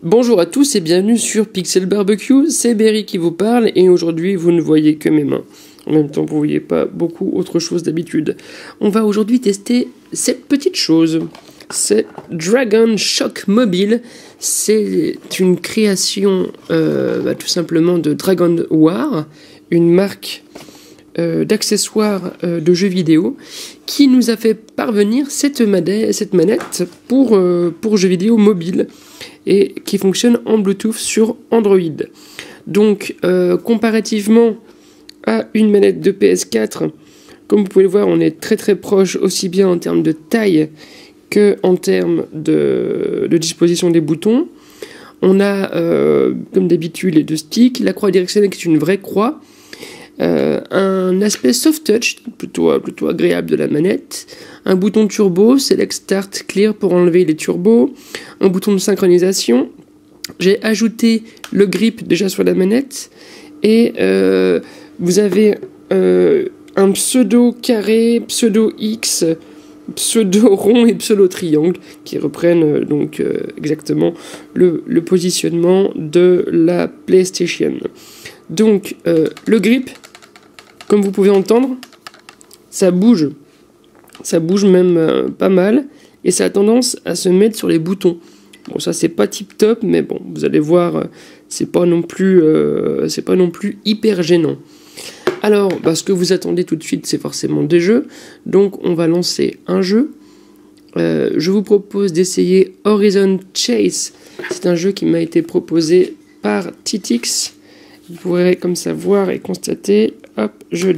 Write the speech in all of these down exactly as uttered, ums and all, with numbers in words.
Bonjour à tous et bienvenue sur Pixel Barbecue, c'est Berry qui vous parle et aujourd'hui vous ne voyez que mes mains. En même temps vous ne voyez pas beaucoup autre chose d'habitude. On va aujourd'hui tester cette petite chose, c'est Dragon Shock Mobile. C'est une création euh, bah, tout simplement de Dragon War, une marque euh, d'accessoires euh, de jeux vidéo qui nous a fait parvenir cette, manette, cette manette pour, euh, pour jeux vidéo mobile et qui fonctionne en Bluetooth sur Android. Donc, euh, comparativement à une manette de P S quatre, comme vous pouvez le voir, on est très très proche aussi bien en termes de taille que en termes de, de disposition des boutons. On a, euh, comme d'habitude, les deux sticks, la croix directionnelle qui est une vraie croix, euh, un aspect soft touch, plutôt, plutôt agréable de la manette, un bouton turbo, Select Start Clear pour enlever les turbos, un bouton de synchronisation. J'ai ajouté le grip déjà sur la manette, et euh, vous avez euh, un pseudo carré, pseudo X, pseudo rond et pseudo triangle qui reprennent euh, donc euh, exactement le, le positionnement de la PlayStation. Donc euh, le grip, comme vous pouvez entendre, ça bouge, ça bouge même euh, pas mal et ça a tendance à se mettre sur les boutons. Bon, ça c'est pas tip top, mais bon, vous allez voir, euh, c'est pas non plus, euh, c'est pas non plus hyper gênant. Alors, bah, ce que vous attendez tout de suite, c'est forcément des jeux. Donc, on va lancer un jeu. Euh, je vous propose d'essayer Horizon Chase. C'est un jeu qui m'a été proposé par Titix. Vous pourrez comme ça voir et constater. Hop, je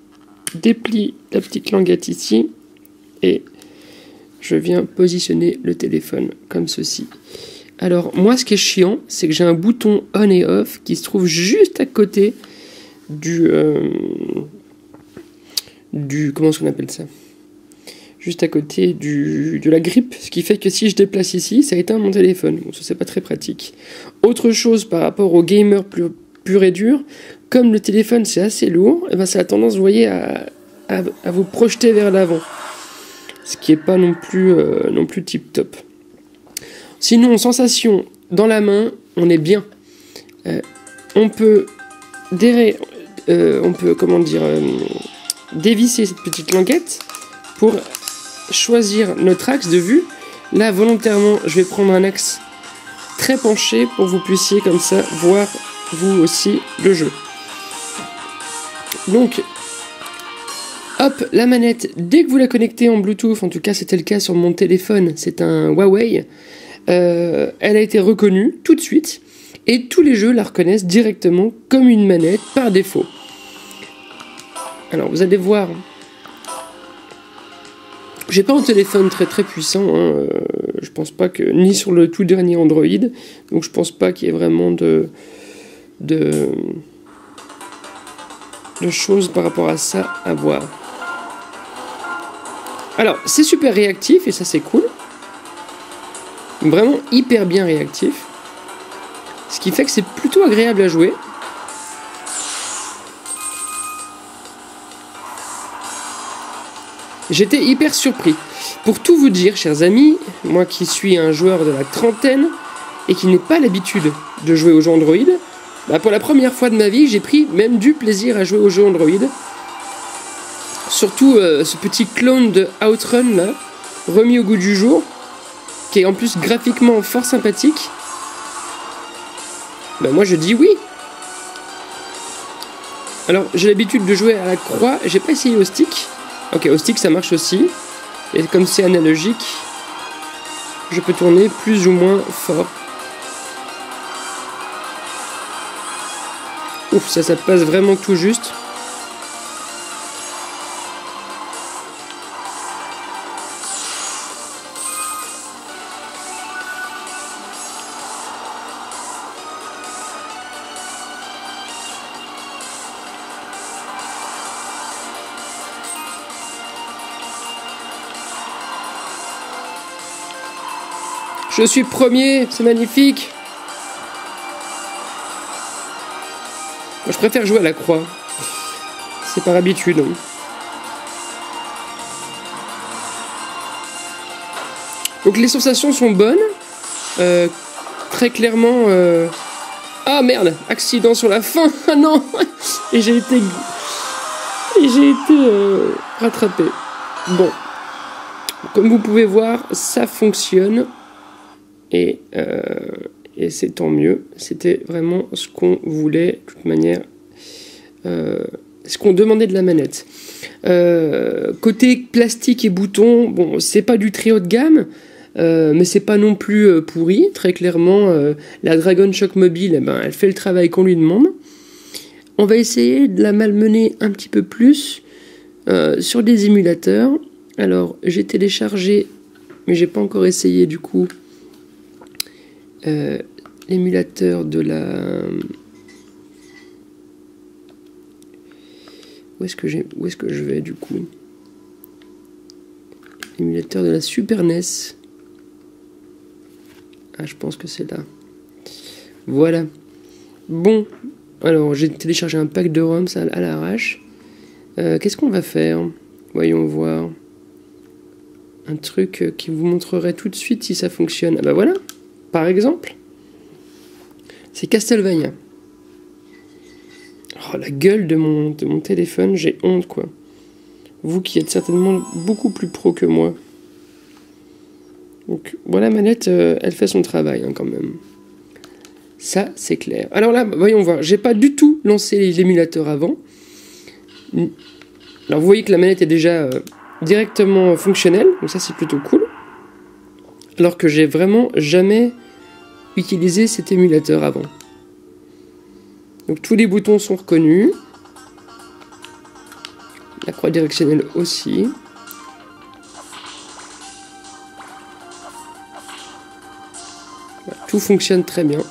déplie la petite languette ici. Et je viens positionner le téléphone comme ceci. Alors, moi, ce qui est chiant, c'est que j'ai un bouton on et off qui se trouve juste à côté du, euh, du comment est-ce qu'on appelle ça, juste à côté du, de la grippe, ce qui fait que si je déplace ici, ça éteint mon téléphone. Bon, ça c'est pas très pratique. Autre chose par rapport aux gamers pur, pur et dur, comme le téléphone c'est assez lourd, et ben ça a tendance, vous voyez, à, à, à vous projeter vers l'avant, ce qui est pas non plus euh, non plus tip top. Sinon, sensation dans la main, on est bien. Euh, on peut dérayer. Euh, on peut, comment dire, euh, dévisser cette petite languette pour choisir notre axe de vue. Là, volontairement, je vais prendre un axe très penché pour que vous puissiez, comme ça, voir, vous aussi, le jeu. Donc, hop, la manette, dès que vous la connectez en Bluetooth, en tout cas, c'était le cas sur mon téléphone, c'est un Huawei, euh, elle a été reconnue tout de suite. Et tous les jeux la reconnaissent directement comme une manette par défaut. Alors vous allez voir, j'ai pas un téléphone très très puissant, hein, euh, je pense pas que, ni sur le tout dernier Android, donc je pense pas qu'il y ait vraiment de, de, de choses par rapport à ça à voir. Alors c'est super réactif et ça c'est cool, vraiment hyper bien réactif. Ce qui fait que c'est plutôt agréable à jouer. J'étais hyper surpris. Pour tout vous dire, chers amis, moi qui suis un joueur de la trentaine et qui n'ai pas l'habitude de jouer aux jeux Android, bah pour la première fois de ma vie, j'ai pris même du plaisir à jouer aux jeux Android. Surtout euh, ce petit clone de Outrun là, remis au goût du jour, qui est en plus graphiquement fort sympathique. Ben moi je dis oui. Alors j'ai l'habitude de jouer à la croix, j'ai pas essayé au stick. Ok, au stick ça marche aussi. Et comme c'est analogique, je peux tourner plus ou moins fort. Ouf, ça ça passe vraiment tout juste. Je suis premier, c'est magnifique. Moi, je préfère jouer à la croix. C'est par habitude. Hein. Donc les sensations sont bonnes. Euh, très clairement... Euh... Ah merde, accident sur la fin. Ah non. Et j'ai été... Et j'ai été euh, rattrapé. Bon. Comme vous pouvez voir, ça fonctionne. Et, euh, et c'est tant mieux. C'était vraiment ce qu'on voulait, de toute manière. Euh, ce qu'on demandait de la manette. Euh, côté plastique et boutons, bon, c'est pas du très haut de gamme. Euh, mais c'est pas non plus euh, pourri. Très clairement, euh, la Dragon Shock Mobile, eh ben, elle fait le travail qu'on lui demande. On va essayer de la malmener un petit peu plus euh, sur des émulateurs. Alors, j'ai téléchargé, mais j'ai pas encore essayé du coup, euh, l'émulateur de la... Où est-ce que j'ai, où est-ce que je vais du coup? L'émulateur de la Super N E S. Ah, je pense que c'est là. Voilà. Bon. Alors, j'ai téléchargé un pack de ROMs à, à l'arrache. Euh, Qu'est-ce qu'on va faire? Voyons voir. Un truc qui vous montrerait tout de suite si ça fonctionne. Ah bah voilà. Par exemple. C'est Castlevania. Oh, la gueule de mon, de mon téléphone. J'ai honte, quoi. Vous qui êtes certainement beaucoup plus pro que moi. Donc, voilà, manette, euh, elle fait son travail, hein, quand même. Ça, c'est clair. Alors là, voyons voir. J'ai pas du tout lancé l'émulateur avant. Alors, vous voyez que la manette est déjà euh, directement fonctionnelle. Donc ça, c'est plutôt cool. Alors que j'ai vraiment jamais utilisé cet émulateur avant. Donc, tous les boutons sont reconnus. La croix directionnelle aussi. Voilà, tout fonctionne très bien.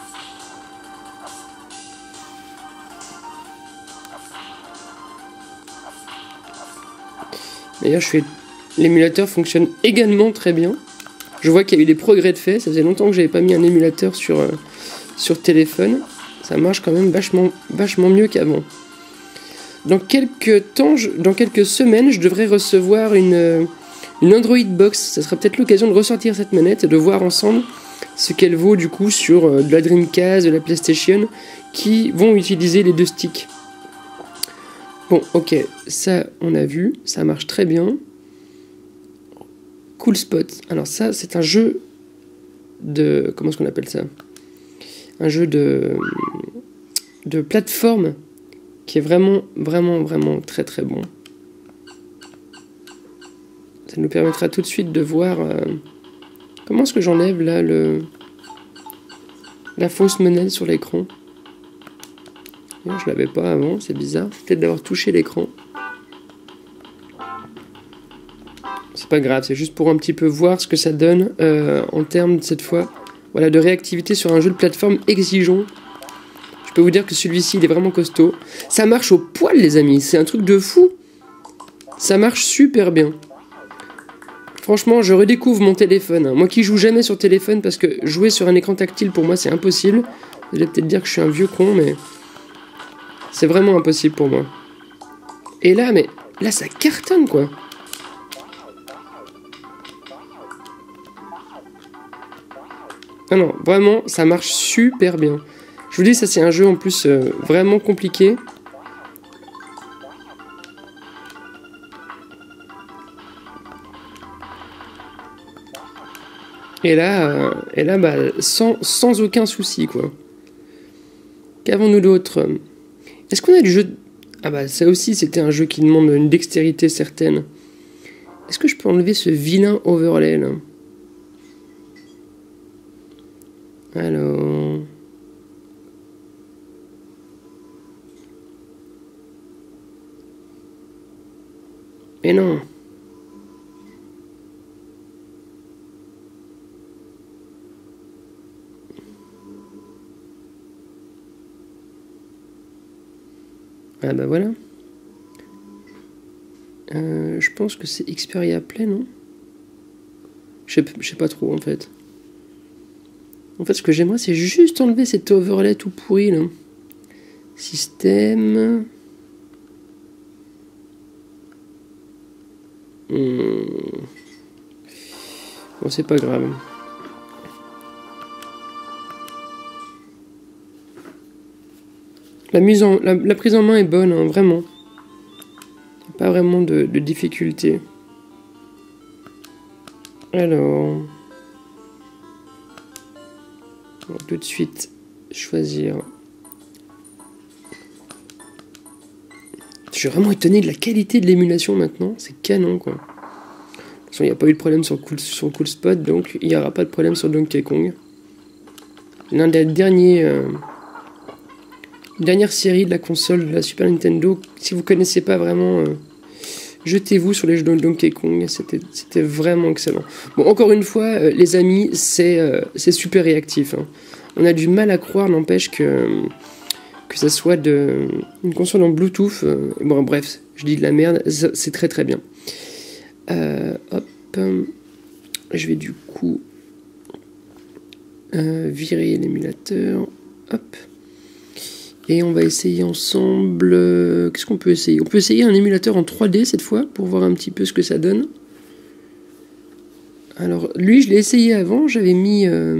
D'ailleurs, je fais... l'émulateur fonctionne également très bien. Je vois qu'il y a eu des progrès de fait. Ça faisait longtemps que j'avais pas mis un émulateur sur, euh, sur téléphone. Ça marche quand même vachement, vachement mieux qu'avant. Dans quelques temps, je... dans quelques semaines, je devrais recevoir une, une Android Box. Ça sera peut-être l'occasion de ressortir cette manette et de voir ensemble ce qu'elle vaut du coup sur euh, de la Dreamcast, de la PlayStation, qui vont utiliser les deux sticks. Bon, ok, ça on a vu, ça marche très bien. Cool Spot. Alors ça, c'est un jeu de... Comment est-ce qu'on appelle ça? Un jeu de... de plateforme qui est vraiment, vraiment, vraiment très très bon. Ça nous permettra tout de suite de voir... Euh, comment est-ce que j'enlève là le... la fausse manette sur l'écran? Je l'avais pas avant, c'est bizarre. Peut-être d'avoir touché l'écran. C'est pas grave, c'est juste pour un petit peu voir ce que ça donne euh, en termes, cette fois, voilà, de réactivité sur un jeu de plateforme exigeant. Je peux vous dire que celui-ci, il est vraiment costaud. Ça marche au poil, les amis. C'est un truc de fou. Ça marche super bien. Franchement, je redécouvre mon téléphone. Hein. Moi qui joue jamais sur téléphone, parce que jouer sur un écran tactile, pour moi, c'est impossible. Vous allez peut-être dire que je suis un vieux con, mais... c'est vraiment impossible pour moi. Et là, mais... là, ça cartonne, quoi. Ah non, vraiment, ça marche super bien. Je vous dis, ça, c'est un jeu, en plus, euh, vraiment compliqué. Et là, euh, et là bah, sans, sans aucun souci, quoi. Qu'avons-nous d'autre? Est-ce qu'on a du jeu... Ah bah ça aussi c'était un jeu qui demande une dextérité certaine. Est-ce que je peux enlever ce vilain overlay là? Alors... Mais non. Ah bah voilà. Euh, je pense que c'est Xperia Play, non? Je sais, je sais pas trop en fait. En fait, ce que j'aimerais, c'est juste enlever cet overlay tout pourri là. Système. Hmm. Bon, c'est pas grave. La, mise en, la, la prise en main est bonne, hein, vraiment. Pas vraiment de, de difficulté. Alors... On va tout de suite choisir... Je suis vraiment étonné de la qualité de l'émulation maintenant. C'est canon, quoi. De toute façon, il n'y a pas eu de problème sur Cool, sur Cool Spot, donc il n'y aura pas de problème sur Donkey Kong. L'un des derniers... Euh, dernière série de la console de la Super Nintendo. Si vous ne connaissez pas vraiment... Euh, jetez-vous sur les jeux de Donkey Kong. C'était vraiment excellent. Bon, encore une fois, euh, les amis, c'est euh, super réactif. Hein. On a du mal à croire, n'empêche que... que ça soit de, une console en Bluetooth, euh, bon bref, je dis de la merde, c'est très très bien. Euh, hop, je vais du coup euh, virer l'émulateur, hop, et on va essayer ensemble, euh, qu'est-ce qu'on peut essayer? On peut essayer un émulateur en trois D cette fois, pour voir un petit peu ce que ça donne. Alors, lui, je l'ai essayé avant, j'avais mis... Euh,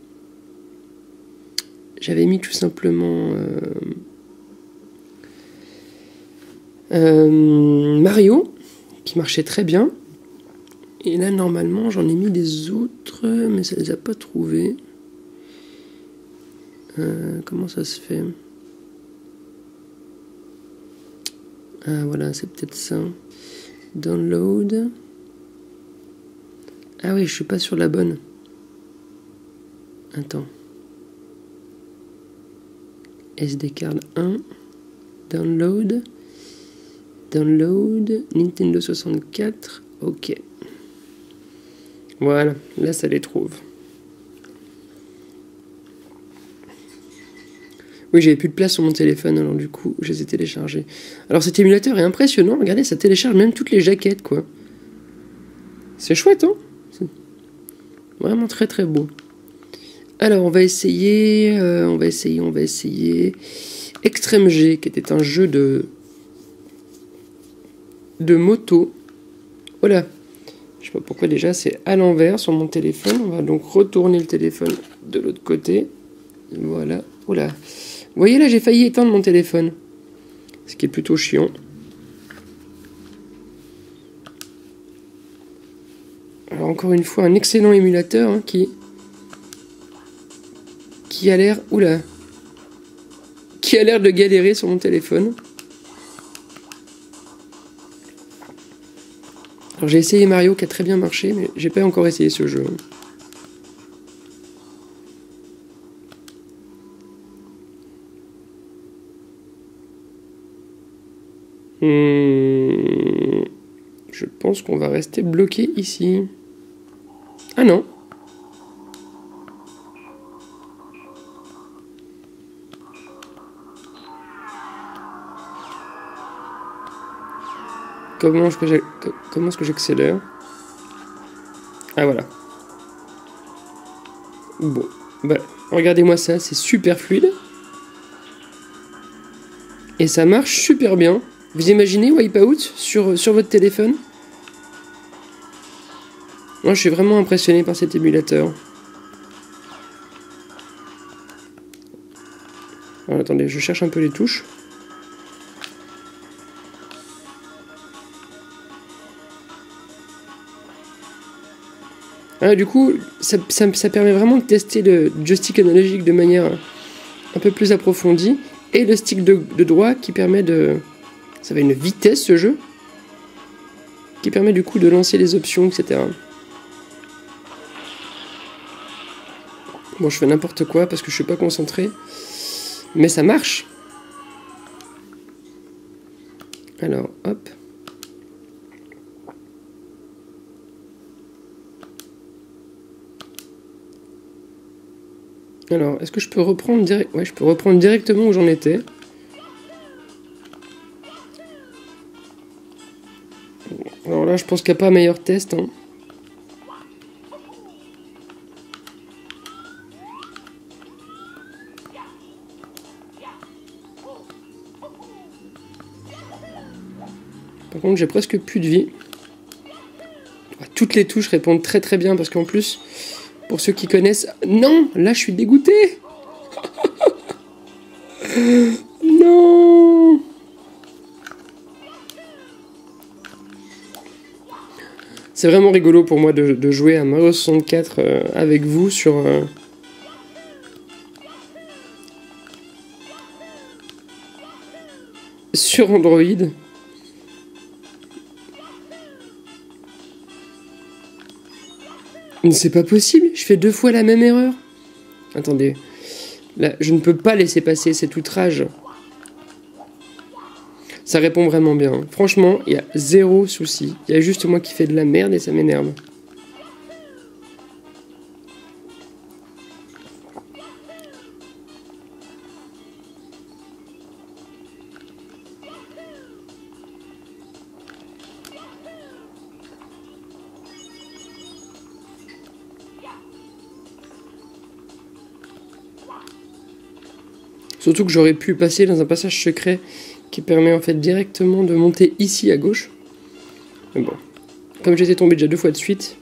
J'avais mis tout simplement euh, euh, Mario, qui marchait très bien. Et là, normalement, j'en ai mis des autres, mais ça les a pas trouvés. Euh, comment ça se fait? Ah, voilà, c'est peut-être ça. Download. Ah oui, je suis pas sur la bonne. Attends. S D card un, download, download, Nintendo soixante-quatre, ok. Voilà, là ça les trouve. Oui, j'avais plus de place sur mon téléphone, alors du coup, je les ai téléchargés. Alors cet émulateur est impressionnant, regardez, ça télécharge même toutes les jaquettes, quoi. C'est chouette, hein? Vraiment très très beau. Alors, on va essayer, euh, on va essayer, on va essayer Extreme G, qui était un jeu de de moto. Voilà. Je sais pas pourquoi déjà, c'est à l'envers sur mon téléphone. On va donc retourner le téléphone de l'autre côté. Voilà. Voilà. Vous voyez là, j'ai failli éteindre mon téléphone. Ce qui est plutôt chiant. Alors, encore une fois, un excellent émulateur hein, qui... qui a l'air... Oula. Qui a l'air de galérer sur mon téléphone. Alors j'ai essayé Mario qui a très bien marché, mais j'ai pas encore essayé ce jeu. Hmm, je pense qu'on va rester bloqué ici. Ah non. Comment est-ce que j'ai, comment est-ce que j'accélère? Ah voilà. Bon, bah regardez-moi ça, c'est super fluide. Et ça marche super bien. Vous imaginez Wipeout sur, sur votre téléphone? Moi je suis vraiment impressionné par cet émulateur. Alors attendez, je cherche un peu les touches. Ah, du coup, ça, ça, ça permet vraiment de tester le joystick analogique de manière un peu plus approfondie. Et le stick de, de droit qui permet de... Ça va une vitesse ce jeu. Qui permet du coup de lancer les options, et cetera. Bon, je fais n'importe quoi parce que je suis pas concentré. Mais ça marche. Alors, hop. Alors, est-ce que je peux reprendre direct... Ouais, je peux reprendre directement où j'en étais. Alors là, je pense qu'il n'y a pas meilleur test. Hein. Par contre, j'ai presque plus de vie. Toutes les touches répondent très très bien parce qu'en plus... Pour ceux qui connaissent... Non, là je suis dégoûté. Non. Non. C'est vraiment rigolo pour moi de, de jouer à Mario soixante-quatre euh, avec vous sur... Euh, sur Android. Mais c'est pas possible, je fais deux fois la même erreur. Attendez, là, je ne peux pas laisser passer cet outrage. Ça répond vraiment bien. Franchement, il y a zéro souci. Il y a juste moi qui fais de la merde et ça m'énerve. Surtout que j'aurais pu passer dans un passage secret qui permet en fait directement de monter ici à gauche. Mais bon, comme j'étais tombé déjà deux fois de suite.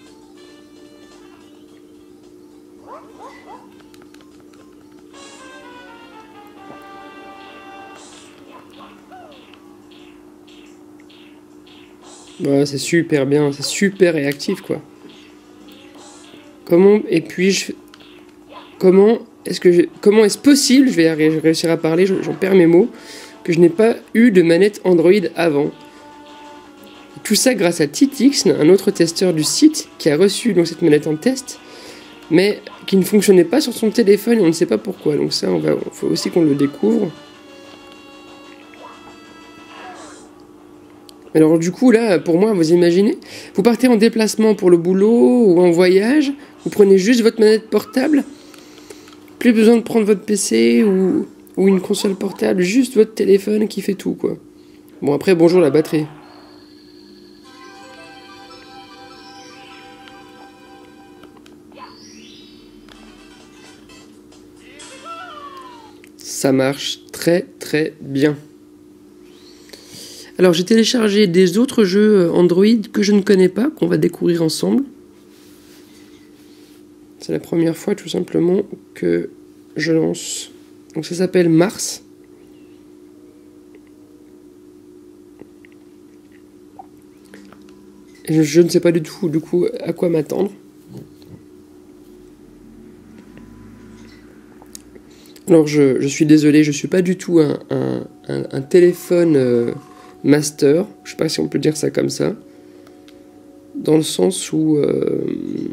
Voilà, c'est super bien, c'est super réactif quoi. Comment et puis je comment est-ce que je... comment est-ce possible, je vais réussir à parler, j'en perds mes mots, que je n'ai pas eu de manette Android avant. Tout ça grâce à Titix, un autre testeur du site, qui a reçu donc cette manette en test, mais qui ne fonctionnait pas sur son téléphone et on ne sait pas pourquoi. Donc ça, on va, faut aussi qu'on le découvre. Alors du coup, là, pour moi, vous imaginez, vous partez en déplacement pour le boulot ou en voyage, vous prenez juste votre manette portable, plus besoin de prendre votre P C ou, ou une console portable, juste votre téléphone qui fait tout, quoi. Bon, après, bonjour la batterie. Ça marche très très bien. Alors, j'ai téléchargé des autres jeux Android que je ne connais pas, qu'on va découvrir ensemble. C'est la première fois, tout simplement, que je lance. Donc, ça s'appelle Mars. Et je ne sais pas du tout, du coup, à quoi m'attendre. Alors, je, je suis désolé, je ne suis pas du tout un, un, un, un téléphone euh, master. Je ne sais pas si on peut dire ça comme ça. Dans le sens où... Euh,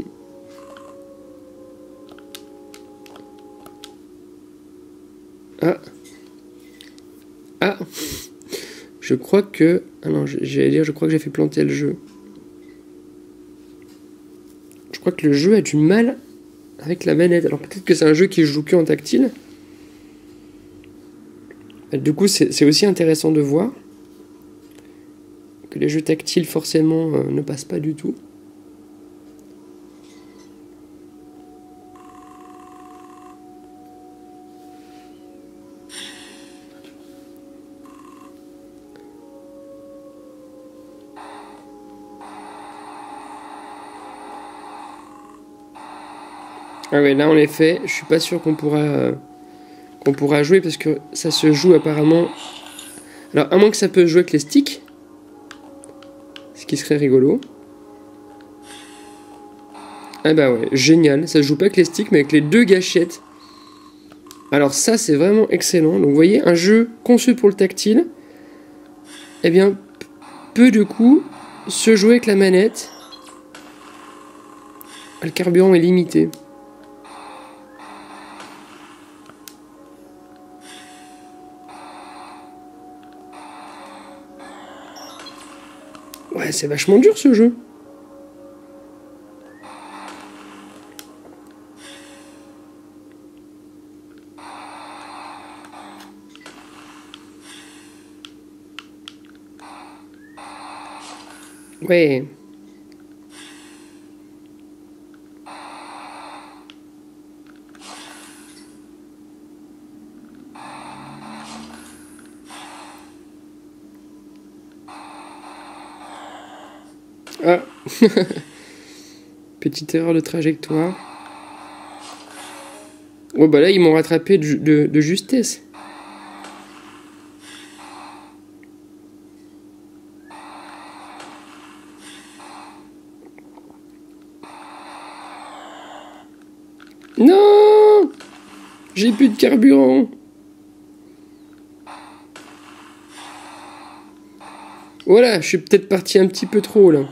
Ah. Ah. Je crois que... Ah non, j'allais dire, je crois que j'ai fait planter le jeu. Je crois que le jeu a du mal avec la manette. Alors peut-être que c'est un jeu qui joue que en tactile. Et du coup, c'est aussi intéressant de voir que les jeux tactiles, forcément, euh, ne passent pas du tout. Ah ouais, là en effet, je suis pas sûr qu'on pourra euh, qu'on pourra jouer parce que ça se joue apparemment. Alors à moins que ça peut jouer avec les sticks, ce qui serait rigolo. Ah bah ouais, génial, ça se joue pas avec les sticks mais avec les deux gâchettes. Alors ça c'est vraiment excellent. Donc vous voyez, un jeu conçu pour le tactile, eh bien peut du coup se jouer avec la manette. Le carburant est limité. Ouais, c'est vachement dur ce jeu. Ouais. Ah. Petite erreur de trajectoire. Oh bah là ils m'ont rattrapé de, de, de justesse. J'ai plus de carburant. Voilà, je suis peut-être parti un petit peu trop là.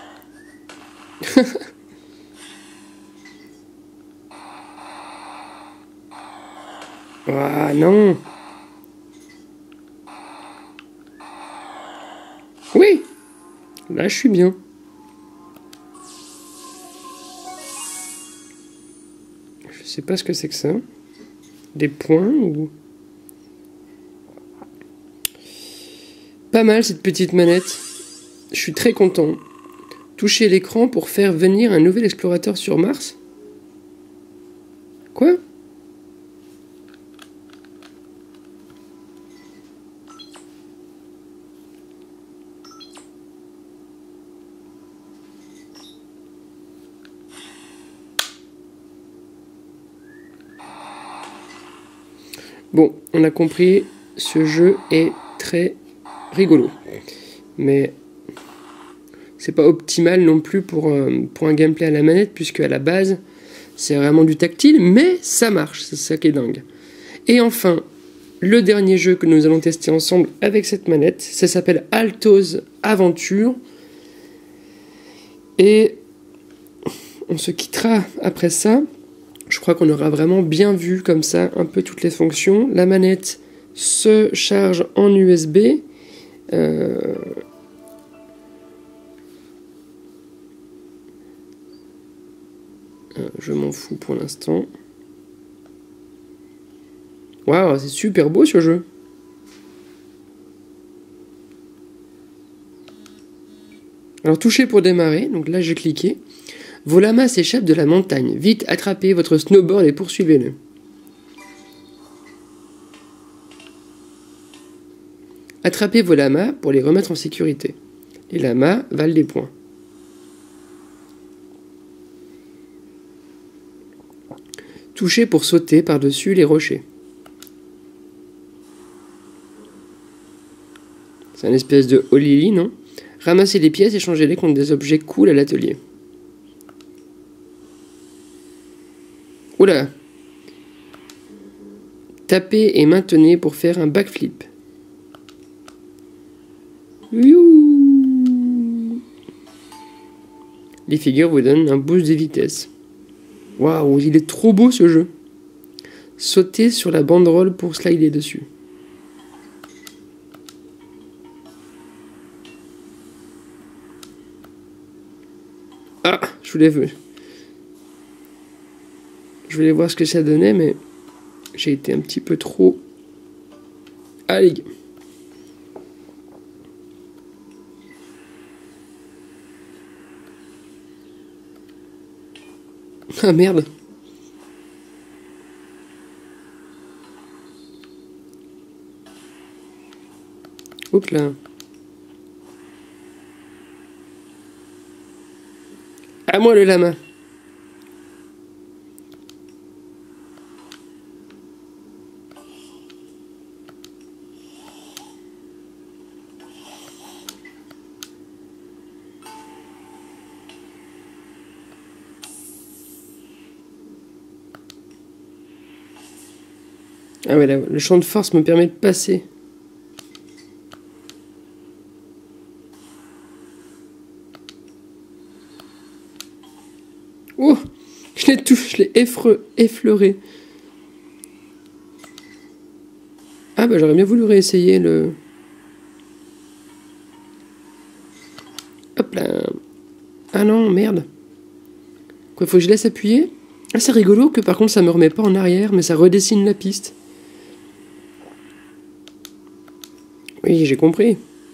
Ah non. Oui. Là, je suis bien. Je sais pas ce que c'est que ça. Des points ou... Pas mal cette petite manette. Je suis très content. Toucher l'écran pour faire venir un nouvel explorateur sur Mars? Quoi? Bon, on a compris, ce jeu est très rigolo. Mais c'est pas optimal non plus pour, euh, pour un gameplay à la manette, puisque à la base, c'est vraiment du tactile, mais ça marche, c'est ça qui est dingue. Et enfin, le dernier jeu que nous allons tester ensemble avec cette manette, ça s'appelle Alto's Aventure. Et on se quittera après ça. Je crois qu'on aura vraiment bien vu comme ça un peu toutes les fonctions. La manette se charge en U S B. Euh... Je m'en fous pour l'instant. Waouh, c'est super beau ce jeu. Alors toucher pour démarrer, donc là j'ai cliqué. Vos lamas s'échappent de la montagne. Vite, attrapez votre snowboard et poursuivez-le. Attrapez vos lamas pour les remettre en sécurité. Les lamas valent des points. Touchez pour sauter par-dessus les rochers. C'est un espèce de holili, non? Ramassez les pièces et changez-les contre des objets cool à l'atelier. Oula! Tapez et maintenez pour faire un backflip. Youhou! Les figures vous donnent un boost de vitesse. Waouh, il est trop beau ce jeu. Sautez sur la banderole pour slider dessus. Ah, je voulais, je voulais voir ce que ça donnait, mais j'ai été un petit peu trop... Allez. Ah merde. Oups là. À moi le lama. Ah ouais, là, le champ de force me permet de passer. Oh, je l'ai tout, je l'ai effleuré. Ah bah j'aurais bien voulu réessayer le... Hop là. Ah non, merde. Quoi, faut que je laisse appuyer? Ah, c'est rigolo que par contre ça me remet pas en arrière, mais ça redessine la piste. Oui, j'ai compris.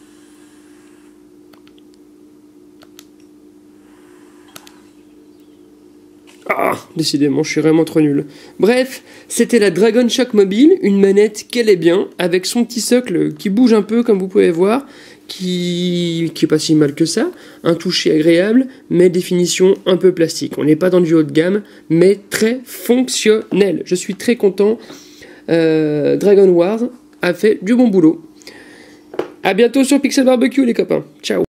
Ah, décidément, je suis vraiment trop nul. Bref, c'était la Dragon Shock Mobile, une manette qu'elle est bien, avec son petit socle qui bouge un peu, comme vous pouvez voir, qui, qui est pas si mal que ça, un toucher agréable, mais définition un peu plastique. On n'est pas dans du haut de gamme, mais très fonctionnel. Je suis très content. Euh, Dragon Wars a fait du bon boulot. A bientôt sur Pixel Barbecue les copains. Ciao.